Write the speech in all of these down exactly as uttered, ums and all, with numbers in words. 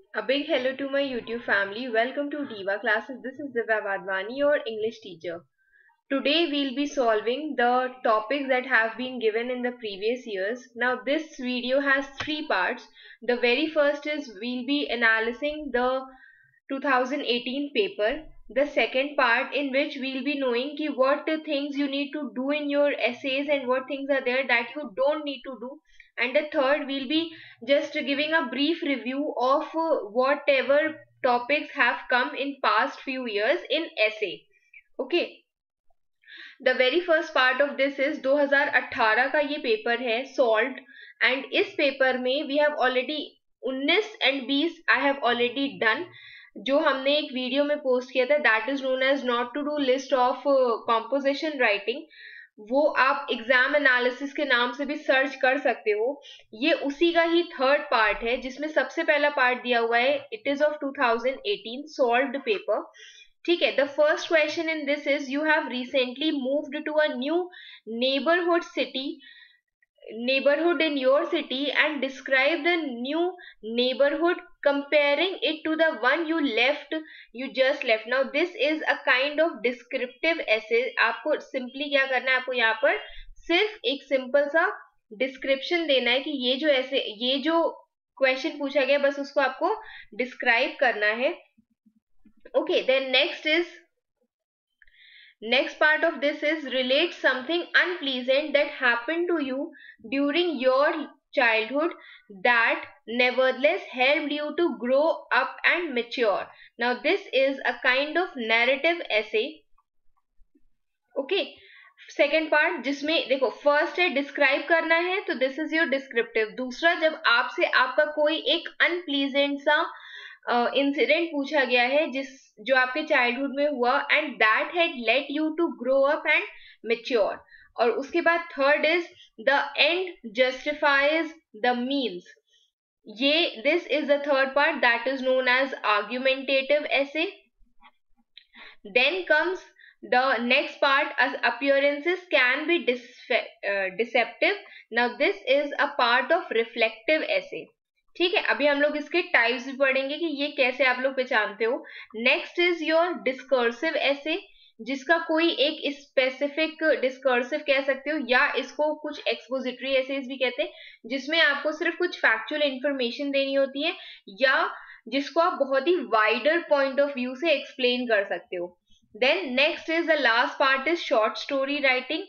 A big hello to my YouTube family. Welcome to Diva Classes. This is Divya Vadvani, your English teacher. Today we'll be solving the topics that have been given in the previous years. Now this video has three parts. The very first is we'll be analyzing the two thousand eighteen paper. The second part in which we'll be knowing ki what things you need to do in your essays and what things are there that you don't need to do. And the third we'll be just giving a brief review of uh, whatever topics have come in past few years in essay. Okay. The very first part of this is twenty eighteen का ये paper है solved, and इस paper में we have already nineteen and twenty I have already done. जो हमने एक video में post किया था that is known as not to do list of composition writing, वो आप एग्जाम एनालिसिस के नाम से भी सर्च कर सकते हो. ये उसी का ही थर्ड पार्ट है जिसमें सबसे पहला पार्ट दिया हुआ है it is of two thousand eighteen solved paper. ठीक है. The first question in this is you have recently moved to a new neighbourhood city neighborhood in your city and describe the new neighborhood comparing it to the one you left you just left. Now this is a kind of descriptive essay. आपको simply क्या करना है, आपको यहाँ पर सिर्फ एक simple सा डिस्क्रिप्शन देना है कि ये जो ऐसे ये जो क्वेश्चन पूछा गया बस उसको आपको डिस्क्राइब करना है. Okay, then next is Next part of this is relate something unpleasant that happened to you during your childhood that nevertheless helped you to grow up and mature. Now this is a kind of narrative essay. Okay. Second part जिसमें देखो first है describe करना है तो this is your descriptive. दूसरा जब आपसे आपका कोई एक अनप्लीजेंट सा इंसिडेंट uh, पूछा गया है जिस जो आपके चाइल्डहुड में हुआ and that had let you to grow up and mature. और उसके बाद third is the end justifies the means. ये this is the third part that is known as argumentative essay. Then comes the next part as appearances can be uh, deceptive. Now this is a part of reflective essay. ठीक है. अभी हम लोग इसके types भी पढ़ेंगे कि ये कैसे आप लोग पहचानते हो. Next is your discursive essay जिसका कोई एक स्पेसिफिक डिस्कर्सिव कह सकते हो या इसको कुछ एक्सपोजिटरी एसेज भी कहते हैं जिसमें आपको सिर्फ कुछ फैक्चुअल इंफॉर्मेशन देनी होती है या जिसको आप बहुत ही वाइडर पॉइंट ऑफ व्यू से एक्सप्लेन कर सकते हो. Then next is the last part is short story writing.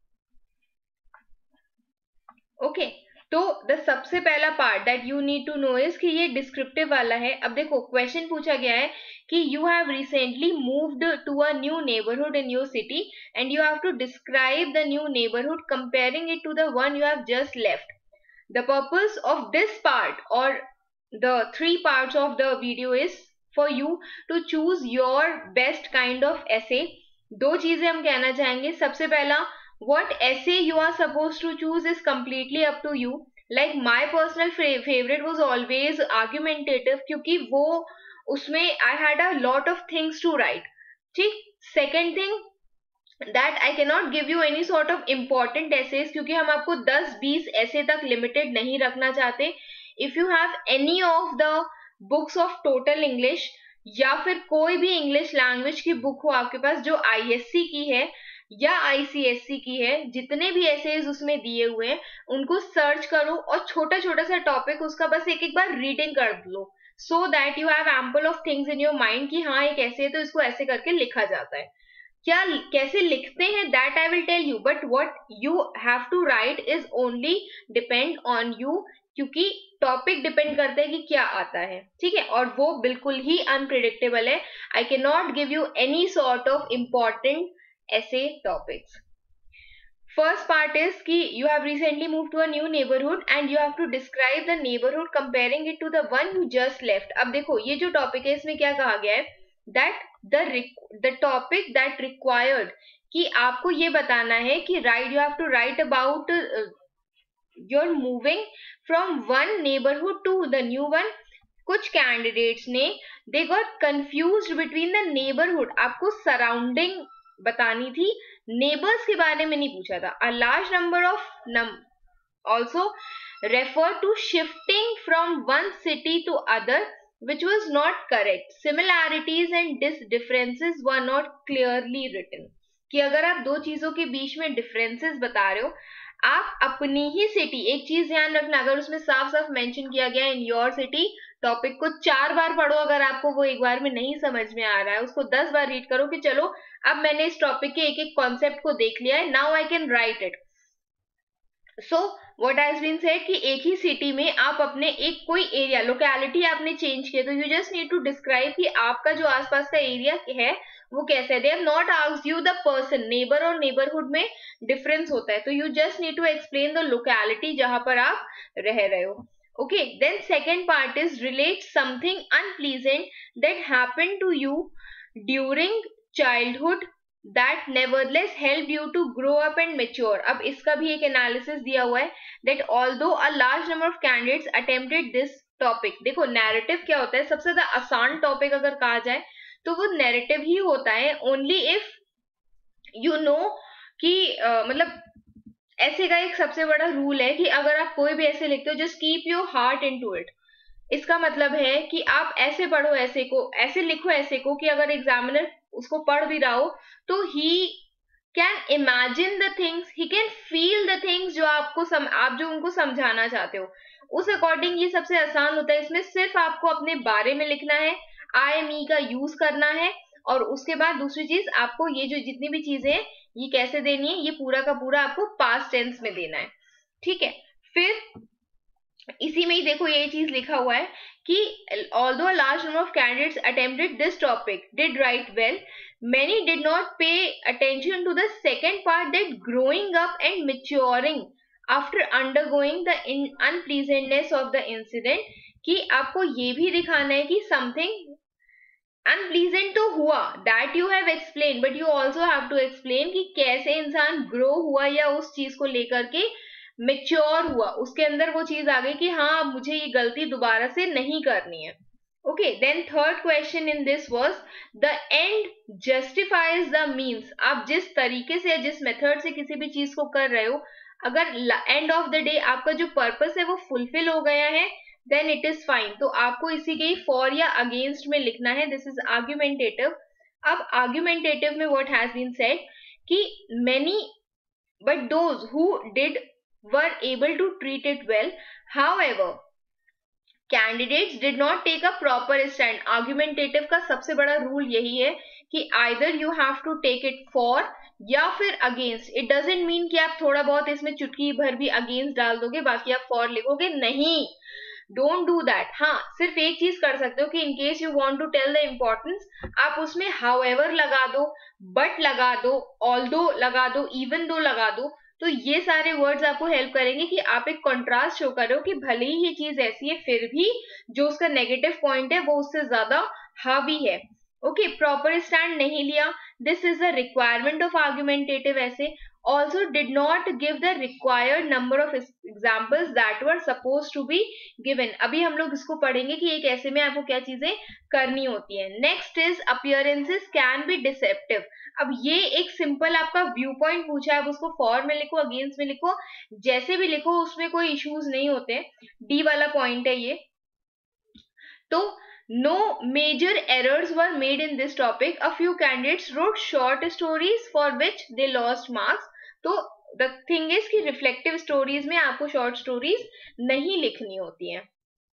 Okay, तो the सबसे पहला part that you need to know is कि ये descriptive वाला है. अब देखो क्वेश्चन पूछा गया है कि you have recently moved to a new neighborhood in your city and you have to describe the new neighborhood comparing it to the one you have just left. The purpose of this part or the three parts of the video is for you to choose your best kind of essay. दो चीजें हम कहना चाहेंगे. सबसे पहला what essay you are supposed to choose is completely up to you. Like my personal favorite was always argumentative क्योंकि वो उसमें I had a lot of things to write. ठीक. Second thing that I cannot give you any sort of important essays क्योंकि हम आपको दस बीस ऐसे तक लिमिटेड नहीं रखना चाहते. If you have any of the books of total English या फिर कोई भी इंग्लिश लैंग्वेज की बुक हो आपके पास जो आईएससी की है या आईसीएससी की है, जितने भी एसेज उसमें दिए हुए हैं उनको सर्च करो और छोटा छोटा सा टॉपिक उसका बस एक एक बार रीडिंग कर लो so that you have ample of things in your mind कि हाँ एक ऐसे है तो इसको ऐसे करके लिखा जाता है. क्या कैसे लिखते हैं that I will tell you, but what you have to write is only depend on you क्योंकि टॉपिक डिपेंड करते हैं कि क्या आता है. ठीक है. और वो बिल्कुल ही अनप्रिडिक्टेबल है. I can not give you any sort of important ऐसे टॉपिक्स. फर्स्ट पार्ट इज कि you have recently move to a new neighbourhood and you have to describe the neighbourhood comparing it to the one you just left. अब देखो ये जो topic है इसमें क्या कहा गया है that the the topic that required कि आपको ये बताना है कि right you have to write about you're moving from one neighborhood to the new one. कुछ कैंडिडेट्स ने they got confused between the neighborhood. आपको सराउंडिंग बतानी थी, नेबर्स के बारे में नहीं पूछा था. A large number of num also refer to shifting from one city to other which was not correct. Similarities and dis differences were not clearly written. कि अगर आप दो चीजों के बीच में डिफरेंसेस बता रहे हो, आप अपनी ही सिटी, एक चीज ध्यान रखना, अगर उसमें साफ साफ मेंशन किया गया इन योर सिटी, टॉपिक को चार बार पढ़ो, अगर आपको वो एक बार में नहीं समझ में आ रहा है उसको दस बार रीड करो कि चलो अब मैंने इस टॉपिक के एक एक कॉन्सेप्ट को देख लिया है, now I can write it. So what has been said कि एक ही सिटी में आप अपने एक कोई एरिया, लोकेलिटी आपने चेंज किया, तो you just need to describe कि आपका जो आसपास का एरिया है वो कैसे है. They have not asked you the person. Neighbour और नेबरहुड में डिफरेंस होता है, तो you just need to explain the locality जहां पर आप रह रहे हो. Okay, then second part is relate something unpleasant that happened to you during childhood that nevertheless helped you to grow up and mature. अब इसका भी एक एनालिसिस दिया हुआ है that although a large number of candidates attempted this topic. देखो narrative क्या होता है, सबसे ज्यादा आसान टॉपिक अगर कहा जाए तो वो नैरेटिव ही होता है, ओनली इफ यू नो कि uh, मतलब ऐसे का एक सबसे बड़ा रूल है कि अगर आप कोई भी ऐसे लिखते हो, just keep your heart into it. इसका मतलब है कि आप ऐसे पढ़ो ऐसे को, ऐसे लिखो ऐसे को कि अगर एग्जामिनर उसको पढ़ भी रहा हो तो he can imagine the things, he can feel the things जो आपको सम, आप जो उनको समझाना चाहते हो, उस अकॉर्डिंग ये सबसे आसान होता है. इसमें सिर्फ आपको अपने बारे में लिखना है, आई एम ई का यूज करना है, और उसके बाद दूसरी चीज आपको ये जो जितनी भी चीजें हैं ये कैसे देनी है, ये पूरा का पूरा आपको पास्ट टेंस में देना है. ठीक है, फिर इसी में ही देखो ये चीज लिखा हुआ है कि although a large number of candidates attempted this topic did write well, many did not pay attention to the second part, that growing up and maturing after undergoing the unpleasantness of the incident. कि आपको ये भी दिखाना है कि something unpleasant तो हुआ, that you have explain, but you also have to explain कि कैसे इंसान ग्रो हुआ या उस चीज को लेकर के मेच्योर हुआ, उसके अंदर वो चीज आ गई कि हाँ मुझे ये गलती दोबारा से नहीं करनी है. Okay, then third question in this was the end justifies the means. आप जिस तरीके से, जिस मेथड से किसी भी चीज को कर रहे हो, अगर एंड ऑफ द डे आपका जो पर्पस है वो फुलफिल हो गया है, then it is fine. तो आपको इसी के for या against में लिखना है. This is argumentative. अब argumentative में what has been said कि many but those who did were able to treat it well. However, candidates did not take a proper stand. Argumentative का सबसे बड़ा रूल यही है कि either you have to take it for या फिर against. It doesn't mean कि आप थोड़ा बहुत इसमें चुटकी भर भी against डाल दोगे, बाकी आप for लिखोगे, नहीं. Don't do that. हाँ, सिर्फ एक चीज कर सकते हो कि in case you want to tell the importance, आप उसमें हाउएवर लगा दो, बट लगा दो, ऑल्दो लगा दो, इवन दो लगा दो. तो ये सारे वर्ड्स आपको हेल्प करेंगे कि आप एक कंट्रास्ट शो कर रहे हो कि भले ही ये चीज ऐसी है फिर भी जो उसका नेगेटिव पॉइंट है वो उससे ज्यादा हावी है. ओके, प्रॉपर स्टैंड नहीं लिया, this is the requirement of argumentative essay. Also did not give the required number of examples that were supposed to be given. अभी हम लोग इसको पढ़ेंगे कि एक ऐसे में आपको क्या चीजें करनी होती है. Next is appearances can be deceptive. अब ये एक सिंपल आपका व्यू पॉइंट पूछा है, आप उसको फॉर में लिखो, अगेंस्ट में लिखो, जैसे भी लिखो उसमें कोई इश्यूज नहीं होते. डी वाला पॉइंट है ये. तो no major errors were made in this topic. A few candidates wrote short stories for which they lost marks. तो द थिंग इज कि रिफ्लेक्टिव स्टोरीज में आपको शॉर्ट स्टोरीज नहीं लिखनी होती हैं.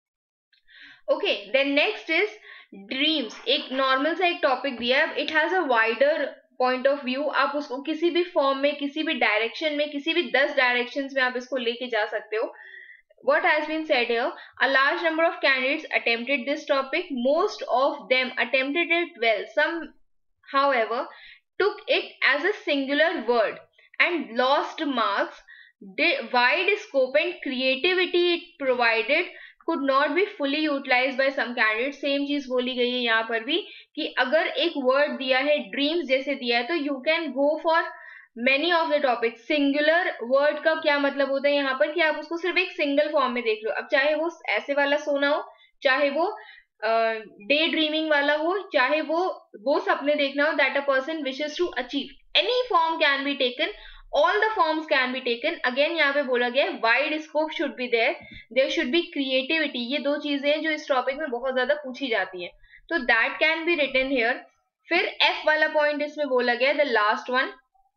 Okay, then next is dreams. एक normal सा एक टॉपिक दिया है, it has a wider point of view. आप उसको किसी भी फॉर्म में, किसी भी डायरेक्शन में, किसी भी दस डायरेक्शन में आप इसको लेके जा सकते हो. What has been said here, a large number of candidates attempted this topic. Most of them attempted it well. Some, however, took it as a singular word and lost marks. The wide scope and creativity it provided could not be fully utilized by some candidates. Same चीज बोली गई है यहाँ पर भी कि अगर एक word दिया है, dreams जैसे दिया है, तो you can go for many of the topics. Singular word का क्या मतलब होता है यहाँ पर कि आप उसको सिर्फ एक सिंगल फॉर्म में देख लो. अब चाहे वो ऐसे वाला सोना हो, चाहे वो डे ड्रीमिंग वाला हो, चाहे वो वो सपने देखना हो, that a person wishes to achieve, any form can be taken. All the forms can be taken. Again यहाँ पे बोला गया है wide scope should be there, there should be creativity. ये दो चीजें हैं जो इस टॉपिक में बहुत ज्यादा पूछी जाती हैं, तो that can be written here. फिर एफ वाला पॉइंट इसमें बोला गया the last one,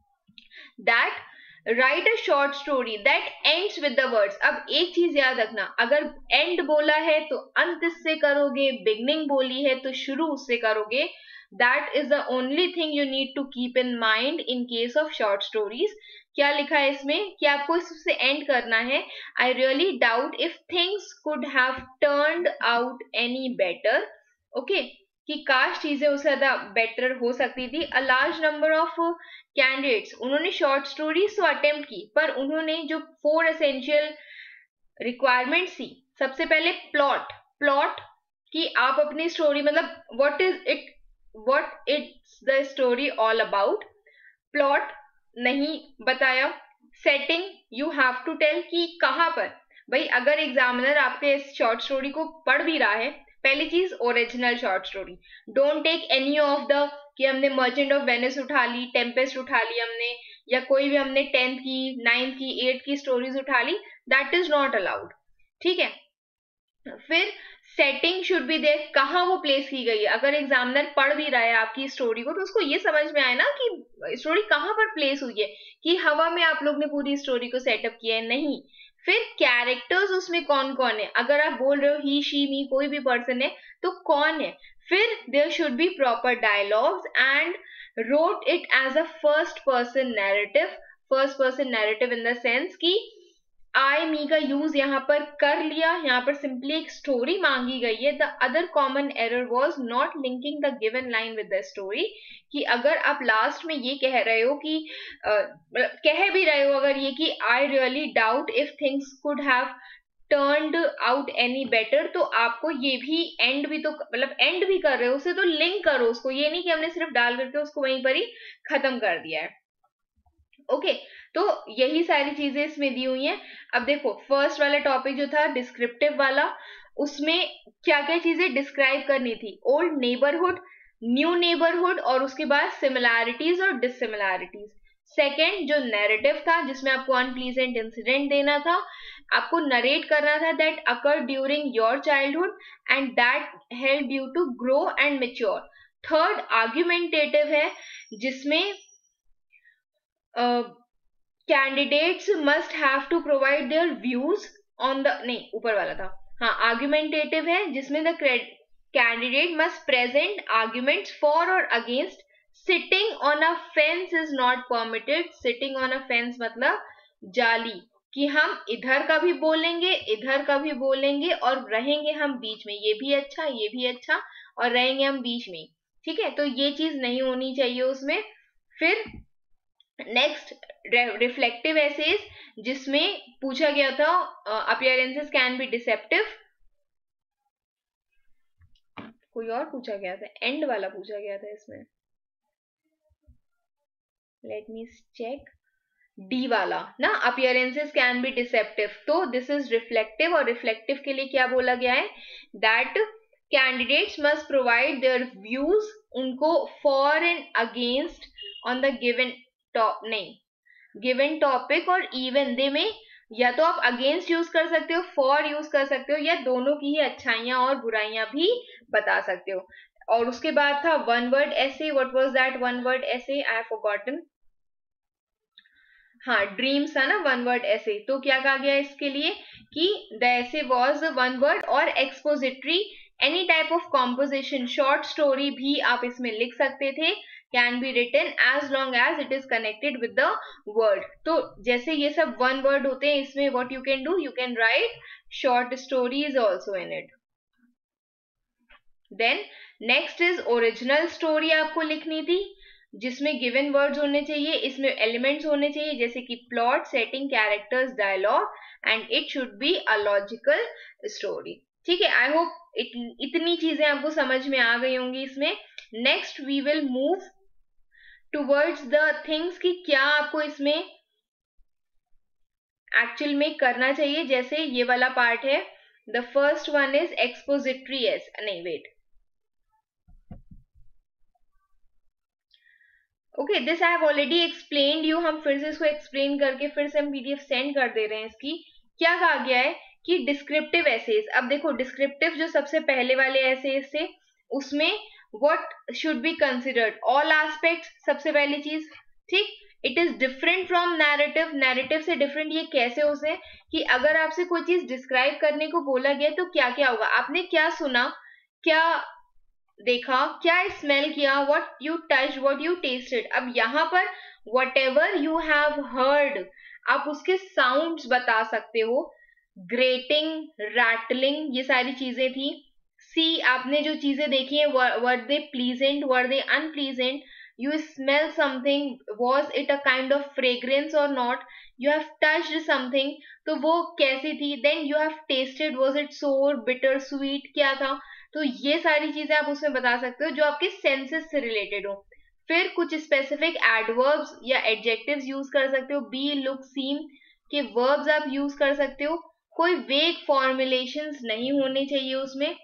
that write a short story that ends with the words. अब एक चीज याद रखना, अगर एंड बोला है तो अंत इससे करोगे, बिगनिंग बोली है तो शुरू उससे करोगे. That is the only thing you need to keep in mind in case of short stories. क्या लिखा है इसमें कि आपको इससे एंड करना है. I really doubt if things could have turned out any better. Okay, कि काश चीजें उससे ज्यादा बेटर हो सकती थी. A large number of candidates, उन्होंने शॉर्ट स्टोरीज तो अटेम्प्ट की, पर उन्होंने जो फोर एसेंशियल रिक्वायरमेंट्स थी, सबसे पहले प्लॉट. प्लॉट कि आप अपनी स्टोरी, मतलब what is it, what it's the story all about. Plot नहीं बताया. Setting, you have to tell कि कहाँ पर. भाई अगर एग्जामिनर आपके इस शॉर्ट स्टोरी को पढ़ भी रहा है, पहली चीज original short story. Don't take any of the कि हमने मर्चेंट ऑफ वेनिस उठा ली, टेम्पेस्ट उठा ली हमने, या कोई भी हमने टेंथ की, नाइन्थ की, एट्थ की स्टोरीज उठा ली. That is not allowed. ठीक है. फिर सेटिंग शुड बी देयर, कहाँ वो प्लेस की गई है. अगर एग्जामिनर पढ़ भी रहा है आपकी स्टोरी को तो उसको ये समझ में आए ना कि स्टोरी कहाँ पर प्लेस हुई है, कि हवा में आप लोग ने पूरी स्टोरी को सेटअप किया है, नहीं. फिर कैरेक्टर्स उसमें कौन कौन है, अगर आप बोल रहे हो ही शी मी कोई भी पर्सन है तो कौन है. फिर there should be proper dialogues and wrote it as a first person narrative. First person narrative in the sense कि आई मी का यूज यहाँ पर कर लिया, यहाँ पर सिंपली एक स्टोरी मांगी गई है. The other common error was not linking the given line with the story. कि अगर आप लास्ट में ये कह रहे हो कि uh, कह भी रहे हो अगर ये कि I really doubt if things could have turned out any better, तो आपको ये भी एंड भी तो मतलब एंड भी कर रहे हो, उसे तो लिंक करो उसको. ये नहीं कि हमने सिर्फ डाल करके उसको वहीं पर ही खत्म कर दिया है. ओके okay, तो यही सारी चीजें इसमें दी हुई हैं. अब देखो फर्स्ट वाला टॉपिक जो था डिस्क्रिप्टिव वाला, उसमें क्या क्या चीजें डिस्क्राइब करनी थी. ओल्ड नेबरहुड, न्यू नेबरहुड, और उसके बाद सिमिलैरिटीज और डिससिमिलैरिटीज. सेकेंड जो नैरेटिव था जिसमें आपको अनप्लीजेंट इंसिडेंट देना था, आपको नरेट करना था that occur during your childhood and that help you to grow and mature. Third argumentative है जिसमें candidates must have to provide their views on the, नहीं ऊपर वाला था, हाँ आर्ग्यूमेंटेटिव है जिसमें the candidate must present arguments for और against. Sitting on a fence is not permitted. Sitting on a fence मतलब जाली, कि हम इधर का भी बोलेंगे इधर का भी बोलेंगे और रहेंगे हम बीच में, ये भी अच्छा ये भी अच्छा और रहेंगे हम बीच में. ठीक है, तो ये चीज नहीं होनी चाहिए उसमें. फिर नेक्स्ट रिफ्लेक्टिव एसेज जिसमें पूछा गया था अपीयरेंसेस कैन बी डिसेप्टिव. कोई और पूछा गया था, एंड वाला पूछा गया था इसमें, लेट मी चेक. डी वाला ना, अपीयरेंसेस कैन बी डिसेप्टिव, तो दिस इज रिफ्लेक्टिव. और रिफ्लेक्टिव के लिए क्या बोला गया है, that candidates must provide their views, उनको for and against on the given top, नहीं गिवन टॉपिक और इवन दे में, या तो आप अगेंस्ट यूज कर सकते हो, फॉर यूज कर सकते हो, या दोनों की ही अच्छाइयां और बुराइयां भी बता सकते हो. और उसके बाद था one word essay. What was that one word essay, I have forgotten. हाँ ड्रीम्स था ना वन वर्ड ऐसे. तो क्या कहा गया इसके लिए कि the essay was one word और expository. Any type of composition, short story भी आप इसमें लिख सकते थे, can be written as long as it is connected with the word. तो जैसे ये सब वन वर्ड होते हैं, इसमें what you can do, you can write short stories also in it. Then next is original story आपको लिखनी थी, जिसमें गिवन वर्ड्स होने चाहिए, इसमें एलिमेंट्स होने चाहिए जैसे कि plot, setting, characters, dialogue, and it should be a logical story. ठीक है, आई होप इत, इतनी चीजें आपको समझ में आ गई होंगी इसमें. Next we will move towards the things कि क्या आपको इसमें एक्चुअल में करना चाहिए. जैसे ये वाला पार्ट है, the first one is expository essay, नहीं wait, okay, this I have already explained you. हम फिर से इसको एक्सप्लेन करके फिर से हम पीडीएफ सेंड कर दे रहे हैं. इसकी क्या कहा गया है कि डिस्क्रिप्टिव एसेज. अब देखो, डिस्क्रिप्टिव जो सबसे पहले वाले एसेज थे उसमें what should be considered, all aspects सबसे पहली चीज. ठीक, it is different from narrative. Narrative से डिफरेंट ये कैसे होते कि अगर आपसे कोई चीज डिस्क्राइब करने को बोला गया तो क्या क्या होगा, आपने क्या सुना, क्या देखा, क्या स्मेल किया, what you touch, what you tasted. अब यहाँ पर whatever you have heard, आप उसके साउंड्स बता सकते हो. ग्रेटिंग, रैटलिंग, ये सारी चीजें थी. सी, आपने जो चीजें देखी है, whether they pleasant, whether they unpleasant. You smell something, was it a kind of fragrance or not. You have touched something, तो वो कैसी थी. then you have tasted, was it sour, bitter, sweet, क्या था. तो ये सारी चीजें आप उसमें बता सकते हो जो आपके सेंसेस से रिलेटेड हो. फिर कुछ स्पेसिफिक एडवर्ब्स या एडजेक्टिव्स यूज कर सकते हो. बी, लुक, सीम के वर्ब्स आप यूज कर सकते हो. कोई वेग फॉर्मुलेशंस नहीं होने चाहिए उसमें.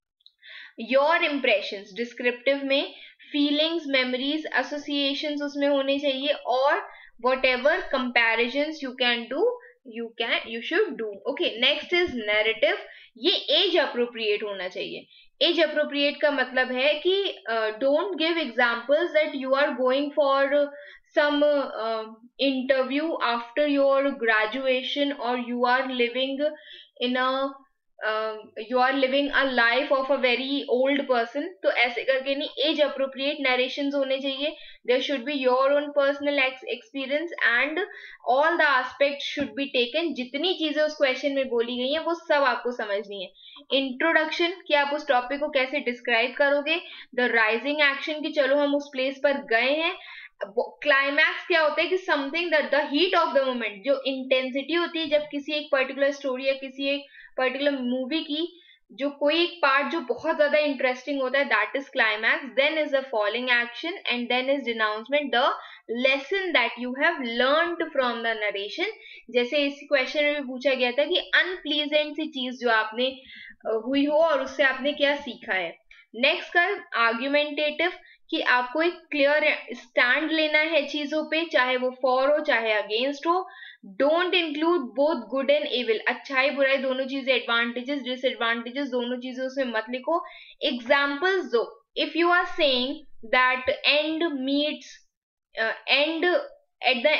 योर इम्प्रेशंस डिस्क्रिप्टिव में, फीलिंग्स, मेमोरीज, एसोसिएशंस उसमें होने चाहिए. और whatever comparisons you can do, you can you should do. Okay, next is narrative. ये एज अप्रोप्रिएट होना चाहिए. एज अप्रोप्रिएट का मतलब है कि don't give examples that you are going for some uh, interview after your graduation, or you are living in a you are living a life of a very old person. तो ऐसे करके नहीं, age appropriate narrations होने चाहिए. There should be your own personal experience and all the aspect should be taken. जितनी चीजें उस question में बोली गई हैं वो सब आपको समझनी है. इंट्रोडक्शन, कि आप उस टॉपिक को कैसे डिस्क्राइब करोगे. द राइजिंग एक्शन, कि चलो हम उस प्लेस पर गए हैं. क्लाइमैक्स क्या होता है कि something that the heat of the moment, जो इंटेंसिटी होती है जब किसी एक पर्टिकुलर स्टोरी या किसी एक पर्टिकुलर मूवी की जो कोई एक पार्ट जो बहुत ज्यादा इंटरेस्टिंग होता है, that is climax. Then is the following action and then is denouement, the lesson that you have learned from the narration. जैसे इस क्वेश्चन में भी पूछा गया था कि अनप्लीजेंट सी चीज जो आपने हुई हो और उससे आपने क्या सीखा है. नेक्स्ट का आर्ग्यूमेंटेटिव, कि आपको एक क्लियर स्टैंड लेना है चीजों पे, चाहे वो फॉर हो चाहे अगेंस्ट हो. Don't include both good and evil, अच्छाई बुराई दोनों चीजें, एडवांटेजेस डिसएडवांटेजेस दोनों चीजें उसमें मत लिखो. एग्जाम्पल्स दो. If you are saying that end meets end at the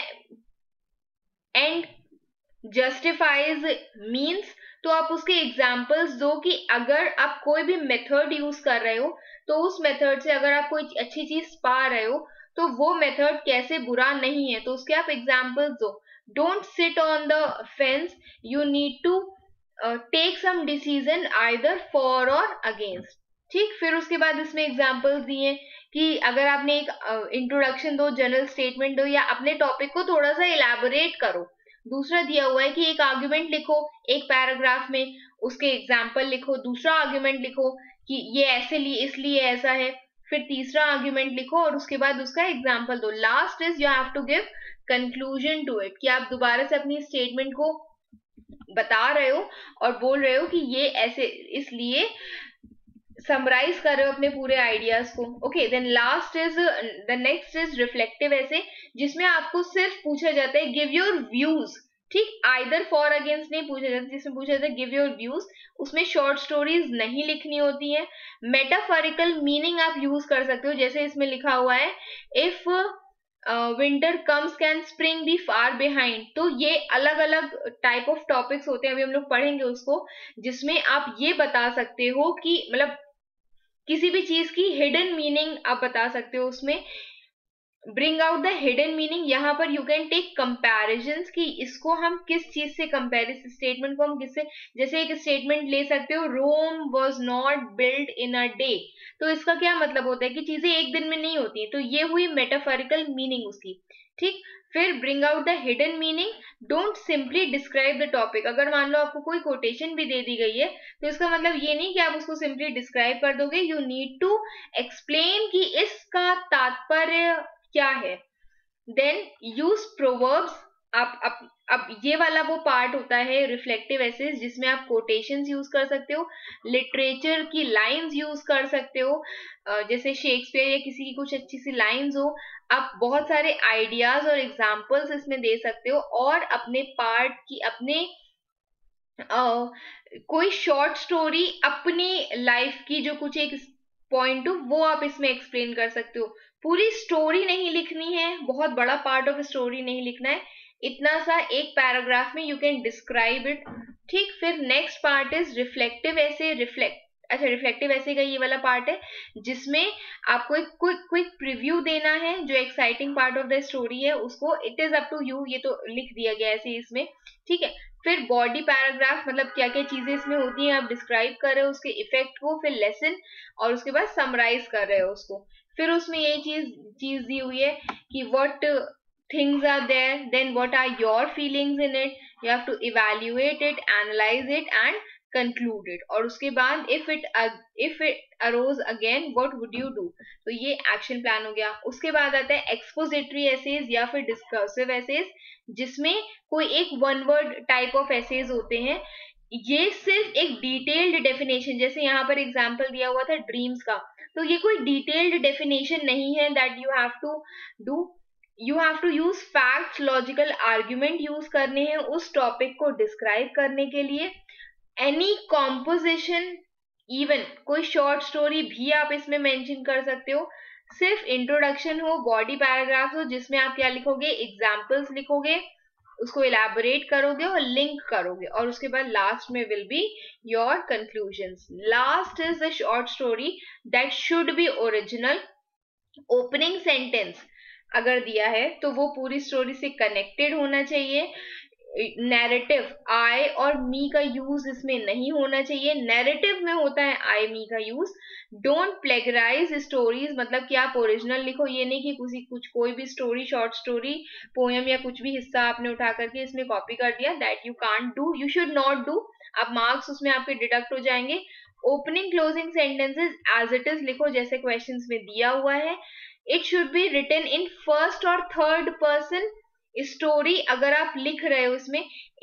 end justifies means, तो आप उसके एग्जाम्पल्स दो कि अगर आप कोई भी मेथड यूज कर रहे हो तो उस मेथड से अगर आप कोई अच्छी चीज पा रहे हो तो वो मेथड कैसे बुरा नहीं है, तो उसके आप एग्जाम्पल्स दो. Don't sit on the fence, you need to take some decision either for और अगेंस्ट. ठीक, फिर उसके बाद इसमें एग्जाम्पल्स दिए कि अगर आपने एक इंट्रोडक्शन uh, दो, जनरल स्टेटमेंट दो, या अपने टॉपिक को थोड़ा सा इलैबोरेट करो. दूसरा दिया हुआ है कि एक आर्ग्यूमेंट लिखो एक पैराग्राफ में, उसके एग्जाम्पल लिखो. दूसरा आर्ग्यूमेंट लिखो कि ये ऐसे लिए इसलिए ऐसा है. फिर तीसरा आर्ग्यूमेंट लिखो और उसके बाद उसका एग्जाम्पल दो. Last is you have to give conclusion to it, कि आप दोबारा से अपनी स्टेटमेंट को बता रहे हो और बोल रहे हो कि ये ऐसे इसलिए समराइज कर रहे हो अपने पूरे आइडियाज को. Okay, then last is the next is reflective essay, जिसमें आपको सिर्फ पूछा जाता है गिव योर व्यूज. ठीक, आइदर फॉर अगेंस्ट नहीं पूछा जाता, जिसमें पूछा जाता है गिव योर व्यूज. उसमें शॉर्ट स्टोरीज नहीं लिखनी होती है. मेटाफोरिकल मीनिंग आप यूज कर सकते हो, जैसे इसमें लिखा हुआ है if winter comes can spring be far behind. तो ये अलग अलग टाइप ऑफ टॉपिक्स होते हैं, अभी हम लोग पढ़ेंगे उसको, जिसमें आप ये बता सकते हो कि मतलब किसी भी चीज की हिडन मीनिंग आप बता सकते हो उसमें. Bring out the hidden meaning, यहाँ पर यू कैन टेक कंपैरिजंस कि इसको हम किस चीज से कंपेरिज, स्टेटमेंट को हम किससे, जैसे एक स्टेटमेंट ले सकते हो Rome was not built in a day. तो इसका क्या मतलब होता है कि चीजें एक दिन में नहीं होती है. तो ये हुई मेटाफोरिकल मीनिंग उसकी. ठीक, फिर bring out the hidden meaning. Don't simply describe the topic. अगर मान लो आपको कोई कोटेशन भी दे दी गई है तो इसका मतलब ये नहीं कि आप उसको सिंपली डिस्क्राइब कर दोगे. यू नीड टू एक्सप्लेन कि इसका तात्पर्य क्या है. देन यूज प्रोवर्ब्स आप अब अब ये वाला वो पार्ट होता है रिफ्लेक्टिव एसेज, जिसमें आप कोटेशंस यूज कर सकते हो, लिटरेचर की लाइंस यूज कर सकते हो, जैसे शेक्सपियर या किसी की कुछ अच्छी सी लाइंस हो, आप बहुत सारे आइडियाज और एग्जांपल्स इसमें दे सकते हो, और अपने पार्ट की अपने uh, कोई शॉर्ट स्टोरी अपनी लाइफ की जो कुछ एक पॉइंट हो वो आप इसमें एक्सप्लेन कर सकते हो। पूरी स्टोरी नहीं लिखनी है, बहुत बड़ा पार्ट ऑफ स्टोरी नहीं लिखना है, इतना सा एक पैराग्राफ में यू कैन डिस्क्राइब इट। ठीक, फिर next part is reflective essay reflect अच्छा रिफ्लेक्टिव ऐसे का ये वाला पार्ट है जिसमें आपको एक क्विक क्विक प्रीव्यू देना है, जो exciting part of the story है उसको। It is up to you, ये तो लिख दिया गया ऐसे इसमें, ठीक है। फिर बॉडी पैराग्राफ, मतलब क्या क्या चीजें इसमें होती हैं आप डिस्क्राइब कर रहे हो उसके इफेक्ट को, फिर लेसन, और उसके बाद समराइज कर रहे हो उसको। फिर उसमें ये चीज चीज दी हुई है कि what things are there, then what are your feelings in it, you have to evaluate it, analyze it and conclude it, और उसके बाद if it if it arose again what would you do, तो ये action plan हो गया। उसके बाद आता है एक्सपोजिटरी एसेज या फिर डिस्कर्सिव एसेज, जिसमें कोई एक one word type of essays होते हैं। ये सिर्फ एक डिटेल्ड डेफिनेशन, जैसे यहाँ पर एग्जाम्पल दिया हुआ था ड्रीम्स का, तो ये कोई डिटेल्ड डेफिनेशन नहीं है that you have to do. You have to use fact, logical argument use करने हैं उस टॉपिक को डिस्क्राइब करने के लिए। एनी कॉम्पोजिशन, इवन कोई शॉर्ट स्टोरी भी आप इसमें मेंशन कर सकते हो। सिर्फ इंट्रोडक्शन हो, बॉडी पैराग्राफ हो, जिसमें आप क्या लिखोगे, एग्जाम्पल्स लिखोगे, उसको इलैबोरेट करोगे और लिंक करोगे, और उसके बाद लास्ट में will be your conclusions. Last is the short story that should be original. Opening sentence अगर दिया है तो वो पूरी स्टोरी से कनेक्टेड होना चाहिए। नैरेटिव, आई और मी का यूज इसमें नहीं होना चाहिए। नैरेटिव में होता है आई मी का यूज। डोंट प्लेगराइज स्टोरीज, मतलब कि आप ओरिजिनल लिखो, ये नहीं कि किसी कुछ कोई भी स्टोरी, शॉर्ट स्टोरी, पोएम या कुछ भी हिस्सा आपने उठा करके इसमें कॉपी कर दिया, that you can't do, you should not do. आप मार्क्स उसमें आपके डिडक्ट हो जाएंगे। Opening closing sentences as it is लिखो, जैसे क्वेश्चंस में दिया हुआ है। It should be written in first और थर्ड पर्सन। स्टोरी अगर आप लिख रहे हो इसमें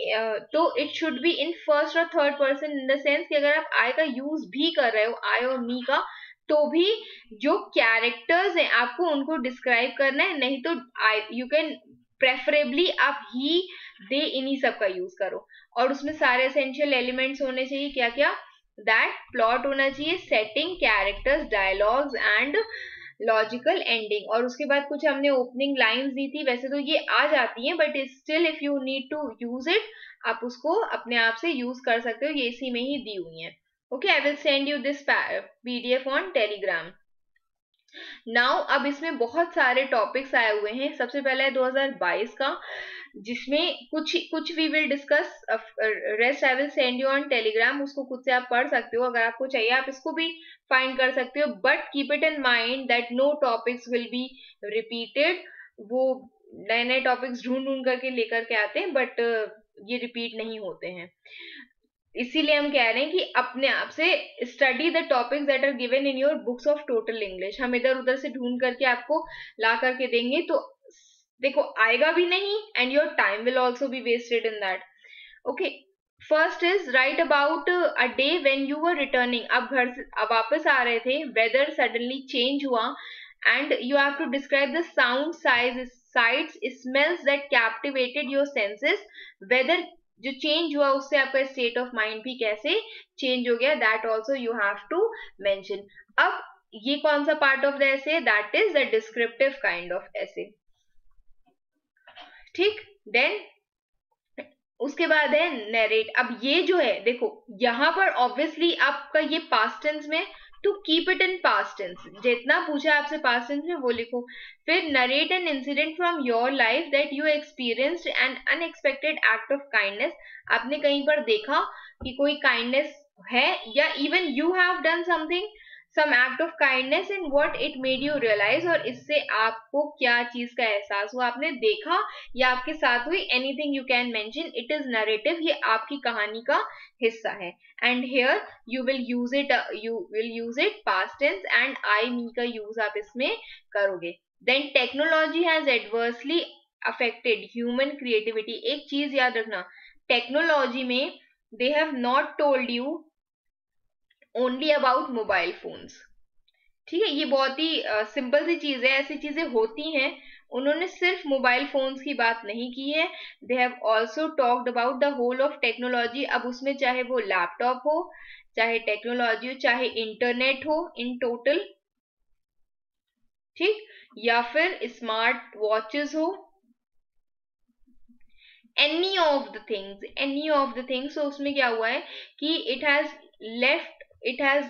तो it should be in first और third person, in the sense कि अगर आप आई का यूज भी कर रहे हो, आई और मी का, तो भी जो कैरेक्टर्स हैं आपको उनको डिस्क्राइब करना है, नहीं तो आई यू कैन प्रेफरेबली आप ही, दे, इन्हीं सब का यूज करो। और उसमें सारे एसेंशियल एलिमेंट्स होने चाहिए, क्या क्या, दैट प्लॉट होना चाहिए, setting, characters, dialogues and logical ending. और उसके बाद कुछ हमने ओपनिंग लाइंस दी थी, वैसे तो ये आ जाती हैं but still if you need to use it, आप उसको अपने आप से यूज कर सकते हो, ये इसी में ही दी हुई है। Okay, I will send you this PDF on Telegram. Now अब इसमें बहुत सारे टॉपिक्स आए हुए हैं। सबसे पहले है दो हज़ार बाईस का, जिसमें कुछ कुछ we will discuss, rest I will send you on Telegram, उसको खुद से आप पढ़ सकते हो, अगर आपको चाहिए आप इसको भी फाइंड कर सकते हो, but keep it in mind that no topics will be repeated. वो नए नए टॉपिक्स ढूंढ ढूंढ करके लेकर के आते हैं, बट ये रिपीट नहीं होते हैं। इसीलिए हम कह रहे हैं कि अपने आप से study the topics that are given in your books of total English. हम इधर उधर से ढूंढ करके आपको ला करके देंगे तो देखो आएगा भी नहीं, and your time will also be wasted in that. Okay, first is write about a day when you were returning. अब घर से अब वापस आ रहे थे, वेदर सडनली चेंज हुआ, and you have to describe the sound, size, sights, smells that captivated your senses. Weather जो चेंज हुआ उससे आपका स्टेट ऑफ माइंड भी कैसे चेंज हो गया, that also you have to mention. अब ये कौन सा part of the essay, that is the descriptive kind of essay. ठीक, देन उसके बाद है नरेट। अब ये जो है देखो यहाँ पर ऑब्वियसली आपका ये पास्ट टेंस में, to keep it in past tense, जितना पूछा आपसे पास्ट टेंस में वो लिखो। फिर narrate an incident from your life that you experienced an unexpected act of kindness. आपने कहीं पर देखा कि कोई काइंडनेस है, या even you have done something, some act of kindness, and what it made you realize, और इससे आपको क्या चीज का एहसास हुआ, आपने देखा या आपके साथ हुई, anything you can mention, it is narrative, ये आपकी कहानी का हिस्सा है। And here you will use it, you will use it past tense, and I me का यूज आप इसमें करोगे। Then technology has adversely affected human creativity. एक चीज याद रखना, टेक्नोलॉजी में they have not told you only about mobile phones. ठीक है, ये बहुत ही सिंपल सी चीज है, ऐसी चीजें होती हैं. उन्होंने सिर्फ मोबाइल फोन्स की बात नहीं की है. They have also talked about the whole of technology. अब उसमें चाहे वो लैपटॉप हो, चाहे टेक्नोलॉजी हो, चाहे इंटरनेट हो इन टोटल, ठीक, या फिर स्मार्ट वॉचेस हो, any of the things, any of the things. तो उसमें क्या हुआ है कि it has left, it has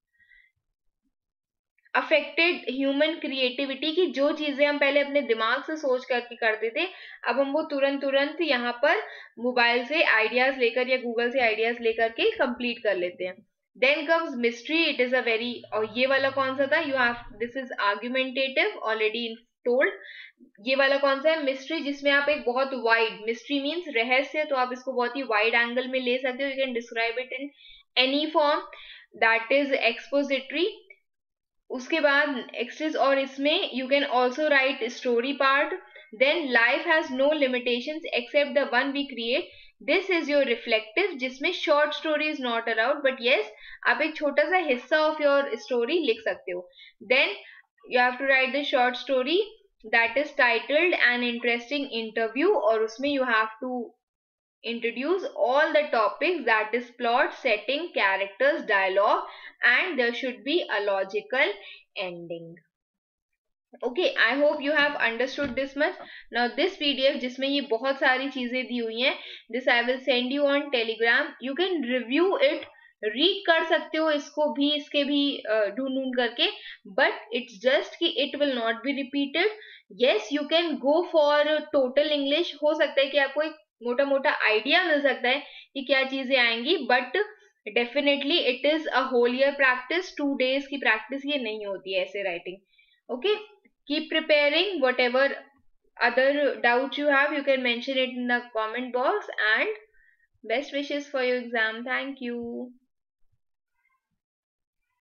affected human creativity की जो चीजें हम पहले अपने दिमाग से सोच करके करते थे, अब हम वो तुरंत तुरंत यहाँ पर मोबाइल से आइडियाज लेकर या गूगल से आइडियाज लेकर के कंप्लीट कर लेते हैं. Then comes mystery. It is a very, और ये वाला कौन सा था, you have, this is argumentative, already told. ये वाला कौन सा है, मिस्ट्री, जिसमें आप एक बहुत वाइड, मिस्ट्री मीन्स रहस्य, तो आप इसको बहुत ही वाइड एंगल में ले सकते हो. You can describe it in any form. That is expository. उसके बाद नेक्स्ट इज, और इसमें you can also write story part. Then life has no limitations except the one we create. This is your reflective, जिसमें short story is not allowed, but yes आप एक छोटा सा हिस्सा ऑफ योर स्टोरी लिख सकते हो. Then you have to write the short story that is titled an interesting interview, और उसमें you have to introduce all the topics, that is plot, setting, characters, dialogue, and there should be a logical ending. Okay, I hope you have understood this much. Now this P D F जिसमें ये बहुत सारी चीजें दी हुई हैं, this I will send you on Telegram. You can review it, read कर सकते हो इसको भी, इसके भी ढूंढ ढूंढ करके, बट इट्स जस्ट कि it will not be repeated. Yes, you can go for Total English. हो सकता है कि आपको एक मोटा मोटा आइडिया मिल सकता है कि क्या चीजें आएंगी, but definitely it is a whole year practice. Two days की प्रैक्टिस ये नहीं होती है ऐसे writing. Okay, keep preparing. Whatever other doubts you have, you can mention it in the comment box, and best wishes for your exam. Thank you.